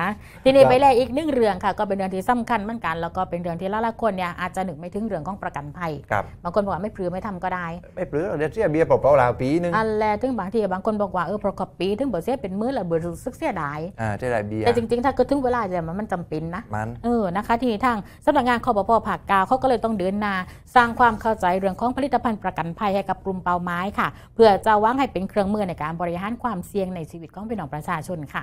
ทีนี้ไปแลอีก1เรื่องค่ะก็เป็นเรื่องที่สำคัญเหมือนกันแล้วก็เป็นเรื่องที่หลายๆคนเนี่ยอาจจะนึกไม่ถึงเรื่องของประกันภัยบางคนบอกว่าไม่ปลื้มไม่ทำก็ได้ไม่ปลื้มเดี๋ยวเสียเบียร์เปล่าๆแล้วปีนึงอันแรกถึงบางทีบางคนบอกว่าพอกปีถึงบ่เสียเป็นมื้อละเบื่อรู้สึกเสียดายเสียดายเบียร์แต่จริงๆถ้าเกิดถึงเวลาเนี่ยมันจำเป็นนะนะคะทีนี้ทางสำนักงานคปภ.ภาค 9เขาก็เลยต้องเดินหน้าสร้างความเข้าใจเรื่องของผลิตภัณฑ์ประกันภัยให้กับกลุ่มเป้าหมายค่ะเพื่อจะวางให้เป็นเครื่องมือในการบริหารความเสี่ยงในชีวิตของพี่น้องประชาชนค่ะ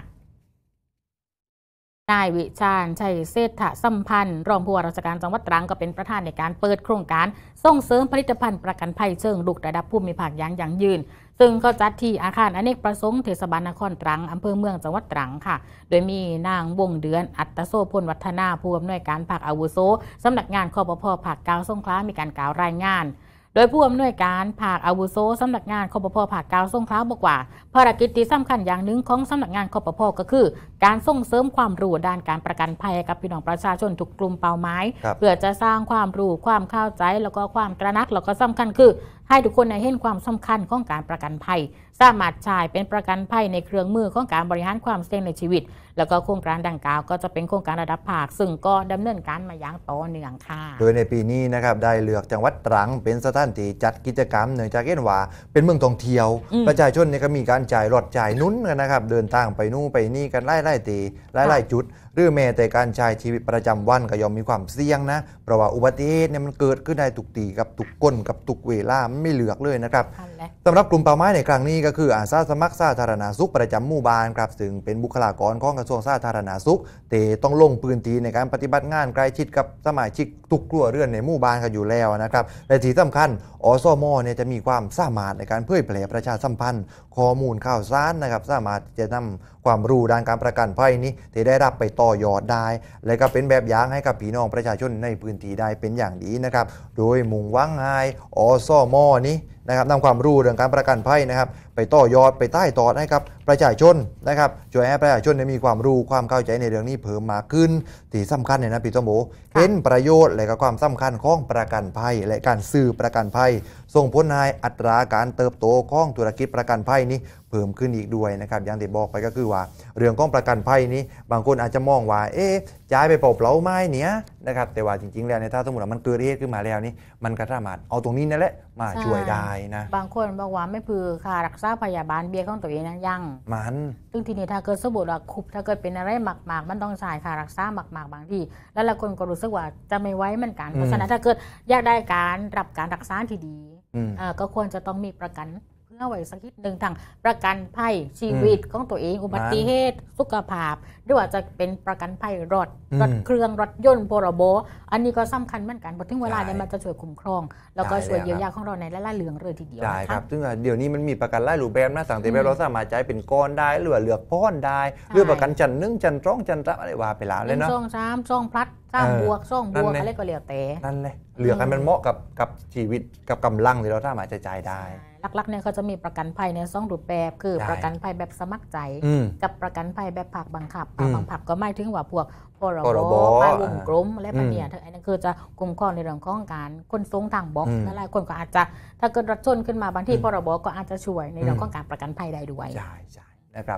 นายวิชาญชัยเศรษฐสัมพันธ์รองผู้ว่าราชการจังหวัดตรังก็เป็นประธานในการเปิดโครงการส่งเสริมผลิตภัณฑ์ประกันภัยเชิงรุกระดับภูมิภาคอย่างยั่งยืนซึ่งก็จัดที่อาคารอเนกประสงค์เทศบาลนครตรังอำเภอเมืองจังหวัดตรังค่ะโดยมีนางวงเดือนอัตโสพลวัฒนาผู้อำนวยการภาคอาวุโสสำนักงานคปภ.ภาค 9 สงขลามีการกล่าวรายงานโดยผู้อำนวยการภาคอาวุโสสำนักงานคปภ.ภาค 9 สงขลาบอกว่าภารกิจที่สำคัญอย่างหนึ่งของสำนักงานคปภ.ก็คือการส่งเสริมความรู้ด้านการประกันภัยกับพี่น้องประชาชนทุกกลุ่มเป้าหมายเพื่อจะสร้างความรู้ความเข้าใจแล้วก็ความตระหนักแล้วก็สำคัญคือให้ทุกคนเห็นความสำคัญของการประกันภัยสามารถใช้เป็นประกันภัยในเครื่องมือของการบริหารความเสี่ยงในชีวิตแล้วก็โครงการดังกล่าวก็จะเป็นโครงการระดับภาคซึ่งก็ดำเนินการมาอย่างต่อเนื่องค่ะโดยในปีนี้นะครับได้เลือกจังหวัดตรังเป็นสถานที่จัดกิจกรรมเนื่องจากเห็นว่าเป็นเมืองท่องเที่ยวประชาชนก็มีการจ่ายรถจ่ายนุ้นกันนะครับเดินทางไปนู่นไปนี่กันไล่ตีไล่จุดหรือแม้แต่การใช้ชีวิตประจำวันก็ย่อมมีความเสี่ยงนะเพราะว่าอุบัติเหตุเนี่ยมันเกิดขึ้นได้ทุกตีกับทุกก้นกับทุกเวลาไม่เหลือกเลยนะครับสำหรับกลุ่มเป้าหมายในครั้งนี้ก็คืออาสาสมัครสาธารณสุขประจำหมู่บ้านครับซึ่งเป็นบุคลากรของกระทรวงสาธารณสุขแต่ต้องลงพื้นที่ในการปฏิบัติงานใกล้ชิดกับสมาชิกทุกครัวเรือนในหมู่บ้านกันอยู่แล้วนะครับและที่สำคัญอสม.เนี่ยจะมีความสามารถในการเผยแพร่ประชาสัมพันธ์ข้อมูลข่าวสารนะครับสามารถจะนำความรู้ด้านการประกันภัยนี้ที่ได้รับไปต่อยอดได้และก็เป็นแบบอย่างให้กับพี่น้องประชาชนในพื้นที่ได้เป็นอย่างดีนะครับโดยมุ่งหวังให้อสม.นี้นะครับนำความรู้เรื่องการประกันภัยนะครับไปต่อยอดไปใต้ต่อให้กับประชาชนนะครับช่วยให้ประชาชนมีความรู้ความเข้าใจในเรื่องนี้เพิ่มมากขึ้นที่สำคัญเนี่ยนะพี่ต้อมโบเห็นประโยชน์และก็ความสำคัญของประกันภัยและการซื้อประกันภัยส่งผลให้อัตราการเติบโตของธุรกิจประกันภัยนี้เพิ่มขึ้นอีกด้วยนะครับอย่างที่บอกไปก็คือว่าเรื่องของประกันภัยนี้บางคนอาจจะมองว่าจ่ายไปเปล่าๆไม่เนี้ยนะครับแต่ว่าจริงๆแล้วถ้าสมมติว่ามันเกิดเหตุขึ้นมาแล้วนี่มันก็สามารถเอาตรงนี้นั่นแหละมาช่วยได้นะบางคนบอกว่าไม่พือค่ารักษาพยาบาลเบี้ยของตัวเองนั้นยังซึ่งทีนี้ถ้าเกิดสมมติว่าคุบถ้าเกิดเป็นอะไรหมากมันต้องจ่ายค่ารักษาหมากบางทีแล้วหลายคนก็รู้สึกว่าจะไม่ไว้เหมือนกันเพราะฉะนั้นถ้าเกิดอยากได้การรับการรักษาที่ดีก็ควรจะต้องมีประกันเพื่อไว้สักนิดหนึ่งทางประกันภัยชีวิตของตัวเองอุบัติเหตุสุขภาพหรือว่าจะเป็นประกันภัยรถเครื่องรถยนต์พรบอันนี้ก็สำคัญเหมือนกันพอถึงเวลาเนี่ยมันจะช่วยคุ้มครองแล้วก็ช่วยเยียวยาของเราในหลายๆเรื่องเลยทีเดียวใช่ครับซึ่งเดี๋ยวนี้มันมีประกันหลายรูปแบบนะสั่งแต่แบบเราสามารถจ่ายเป็นก้อนได้หรือว่าเลือกป้อนได้หรือประกันจัน1จัน2จัน3อะไรว่าไปแล้วเลยเนาะ 2 3 2 พลัด3 บวก2 บวกอะไรก็เรียกแต่นั่นเลยเลือกให้มันเหมาะกับชีวิตกับกำลังที่เราสามารถจะจ่ายได้หลักๆเนี่ยเขาจะมีประกันภัยใน2รูปแบบคือประกันภัยแบบสมัครใจกับประกันภัยแบบภาคบังคับภาคบังคับก็หมายถึงว่าพวกพรบป้ายวงกลมและปฏิญาณอันนั้นคือจะคุ้มครองในเรื่องของการขนส่งทางบกหลายคนก็อาจจะถ้าเกิดรถชนขึ้นมาบางทีพรบก็อาจจะช่วยในเรื่องของการประกันภัยได้ด้วยใช่